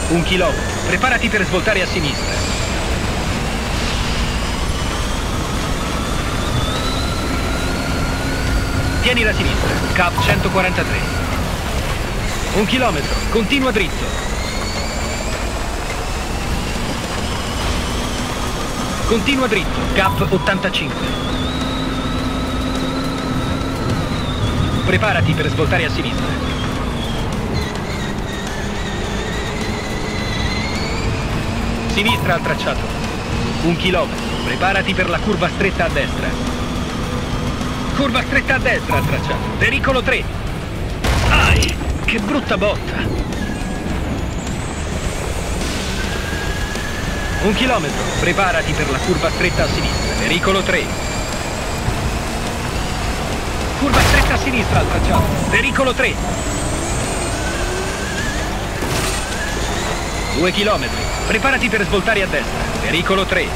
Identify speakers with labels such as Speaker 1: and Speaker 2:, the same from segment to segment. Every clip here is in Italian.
Speaker 1: 1 chilometro. Preparati per svoltare a sinistra. Tieni la sinistra. Cap 143. 1 chilometro. Continua dritto. Continua dritto. Cap 85. Preparati per svoltare a sinistra. Sinistra al tracciato. 1 chilometro. Preparati per la curva stretta a destra. Curva stretta a destra al tracciato. Pericolo 3. Ai, che brutta botta. 1 chilometro. Preparati per la curva stretta a sinistra. Pericolo 3. Curva stretta a sinistra al tracciato. Pericolo 3. 2 chilometri. Preparati per svoltare a destra. Pericolo 3.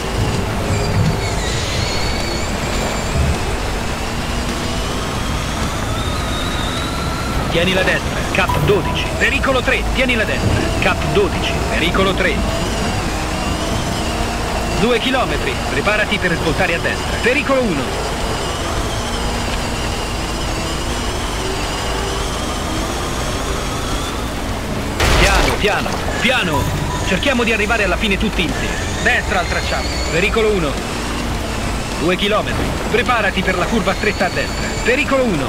Speaker 1: Tieni la destra. Cap 12. Pericolo 3. Tieni la destra. Cap 12. Pericolo 3. 2 chilometri. Preparati per svoltare a destra. Pericolo 1. Piano, piano, piano. Cerchiamo di arrivare alla fine tutti insieme. Destra al tracciato. Pericolo 1. 2 chilometri. Preparati per la curva stretta a destra. Pericolo 1.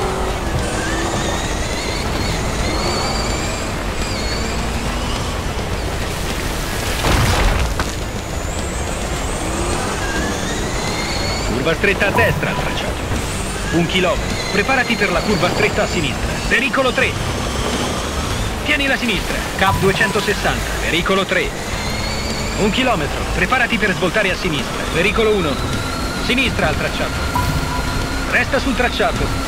Speaker 1: Curva stretta a destra al tracciato. 1 chilometro. Preparati per la curva stretta a sinistra. Pericolo 3. Tieni la sinistra. Cap 260. Pericolo 3. 1 chilometro. Preparati per svoltare a sinistra. Pericolo 1. Sinistra al tracciato. Resta sul tracciato.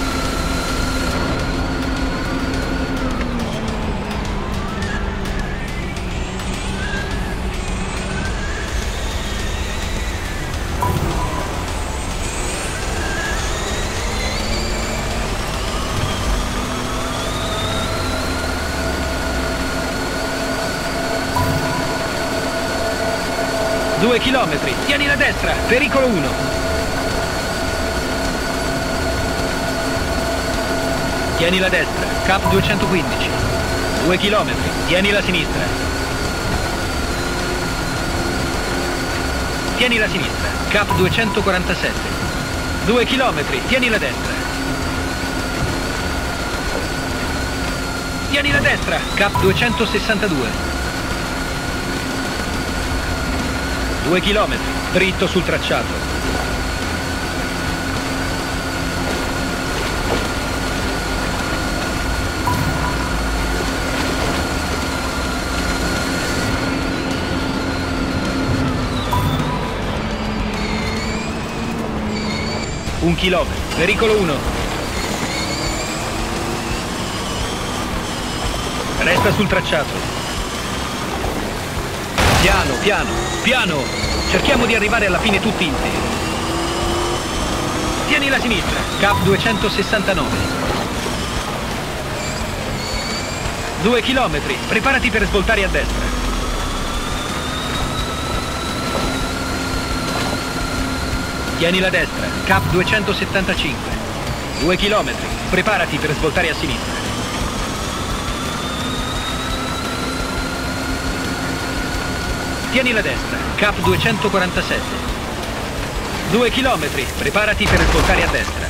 Speaker 1: Due chilometri, tieni la destra, pericolo 1. Tieni la destra, Cap 215. 2 chilometri, tieni la sinistra. Tieni la sinistra, Cap 247. 2 chilometri, tieni la destra. Tieni la destra, Cap 262. 2 chilometri, dritto sul tracciato. Un chilometro, pericolo 1. Resta sul tracciato. Piano, piano, piano. Cerchiamo di arrivare alla fine tutti insieme. Tieni la sinistra, Cap 269. 2 chilometri, preparati per svoltare a destra. Tieni la destra, Cap 275. 2 chilometri, preparati per svoltare a sinistra. Tieni la destra, Cap 247. 2 chilometri, preparati per svoltare a destra.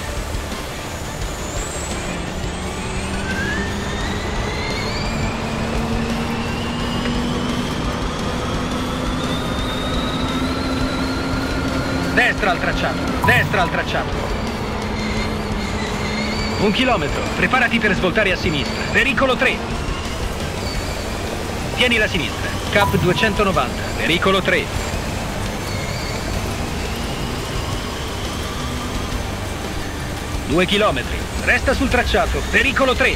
Speaker 1: Destra al tracciato, destra al tracciato. 1 chilometro, preparati per svoltare a sinistra. Pericolo 3. Tieni la sinistra. Cap 290, pericolo 3. Due chilometri, resta sul tracciato, pericolo 3.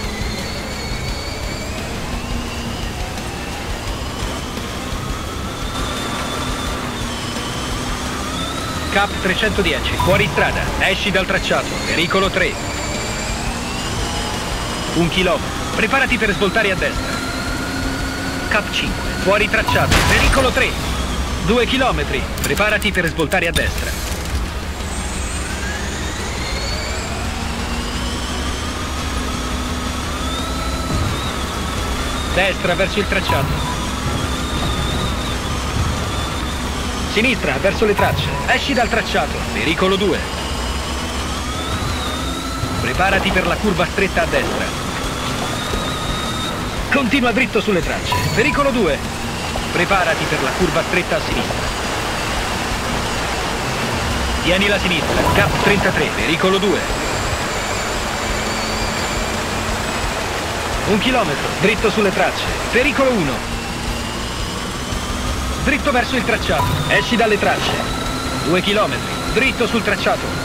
Speaker 1: Cap 310, fuori strada, esci dal tracciato, pericolo 3. 1 chilometro, preparati per svoltare a destra. Cap 5. Fuori tracciato. Pericolo 3. 2 chilometri. Preparati per svoltare a destra. Destra verso il tracciato. Sinistra verso le tracce. Esci dal tracciato. Pericolo 2. Preparati per la curva stretta a destra. Continua dritto sulle tracce. Pericolo 2. Preparati per la curva stretta a sinistra. Tieni la sinistra. Cap 33. Pericolo 2. 1 chilometro. Dritto sulle tracce. Pericolo 1. Dritto verso il tracciato. Esci dalle tracce. 2 chilometri. Dritto sul tracciato.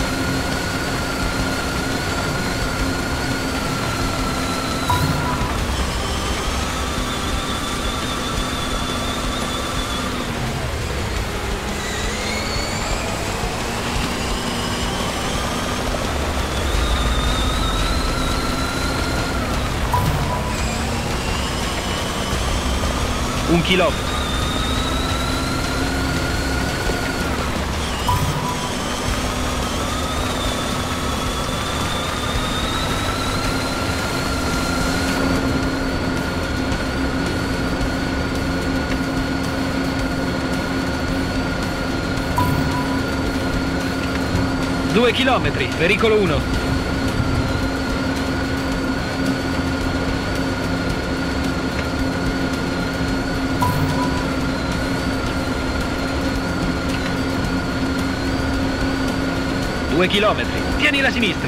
Speaker 1: Un chilometro. Due chilometri, pericolo 1. Due chilometri, tieni la sinistra.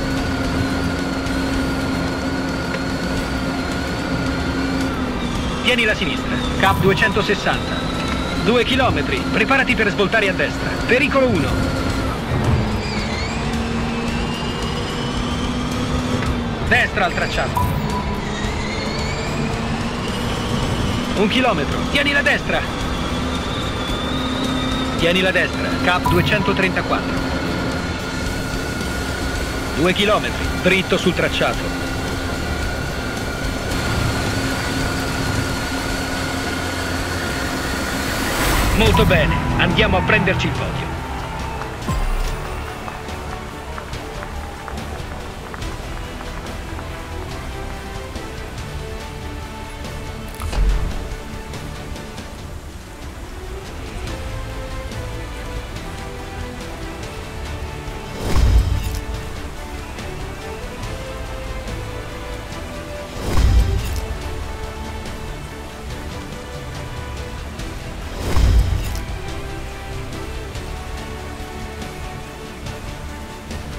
Speaker 1: Tieni la sinistra, Cap 260. 2 chilometri, preparati per svoltare a destra. Pericolo 1. Destra al tracciato. 1 chilometro. Tieni la destra. Tieni la destra. Cap 234. 2 chilometri. Dritto sul tracciato. Molto bene. Andiamo a prenderci il podio.